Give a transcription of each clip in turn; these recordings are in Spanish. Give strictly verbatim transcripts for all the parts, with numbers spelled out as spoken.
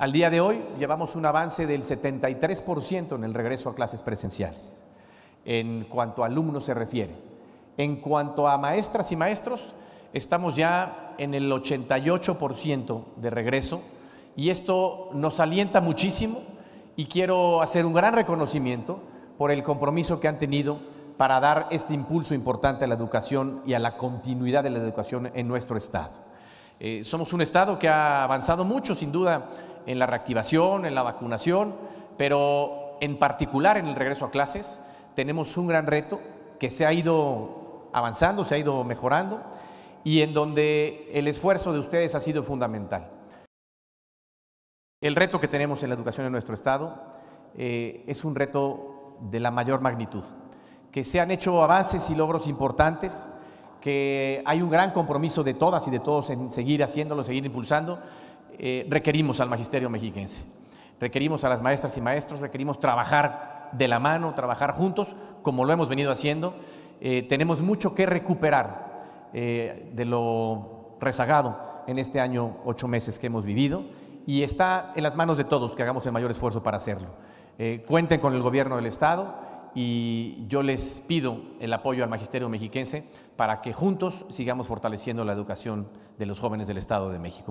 al día de hoy llevamos un avance del setenta y tres por ciento en el regreso a clases presenciales, en cuanto a alumnos se refiere. En cuanto a maestras y maestros, estamos ya en el ochenta y ocho por ciento de regreso y esto nos alienta muchísimo y quiero hacer un gran reconocimiento por el compromiso que han tenido para dar este impulso importante a la educación y a la continuidad de la educación en nuestro estado. Eh, somos un estado que ha avanzado mucho, sin duda, en la reactivación, en la vacunación, pero en particular en el regreso a clases tenemos un gran reto que se ha ido avanzando, se ha ido mejorando y en donde el esfuerzo de ustedes ha sido fundamental. El reto que tenemos en la educación en nuestro estado eh, es un reto de la mayor magnitud, que se han hecho avances y logros importantes, que hay un gran compromiso de todas y de todos en seguir haciéndolo, seguir impulsando. Eh, requerimos al magisterio mexiquense, requerimos a las maestras y maestros, requerimos trabajar de la mano, trabajar juntos, como lo hemos venido haciendo. Eh, tenemos mucho que recuperar eh, de lo rezagado en este año, ocho meses que hemos vivido, y está en las manos de todos que hagamos el mayor esfuerzo para hacerlo. Eh, cuenten con el gobierno del estado y yo les pido el apoyo al magisterio mexiquense para que juntos sigamos fortaleciendo la educación de los jóvenes del Estado de México.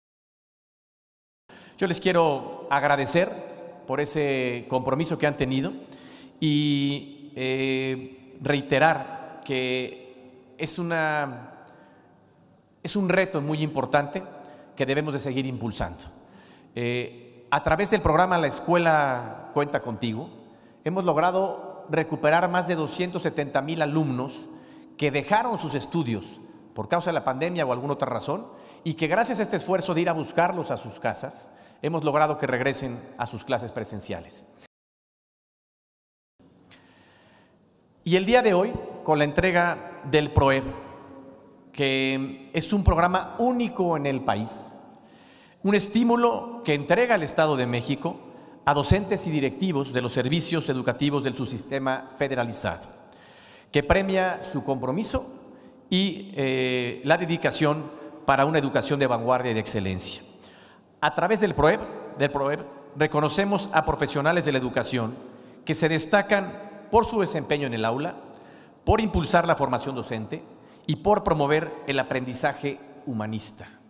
Yo les quiero agradecer por ese compromiso que han tenido y eh, reiterar que es, una, es un reto muy importante que debemos de seguir impulsando. Eh, a través del programa La Escuela Cuenta Contigo, hemos logrado recuperar más de doscientos setenta mil alumnos que dejaron sus estudios por causa de la pandemia o alguna otra razón y que gracias a este esfuerzo de ir a buscarlos a sus casas, hemos logrado que regresen a sus clases presenciales. Y el día de hoy, con la entrega del PROEB, que es un programa único en el país, un estímulo que entrega el Estado de México a docentes y directivos de los servicios educativos del subsistema federalizado, que premia su compromiso y eh, la dedicación para una educación de vanguardia y de excelencia. A través del PROEB, del PROEB reconocemos a profesionales de la educación que se destacan por su desempeño en el aula, por impulsar la formación docente y por promover el aprendizaje humanista.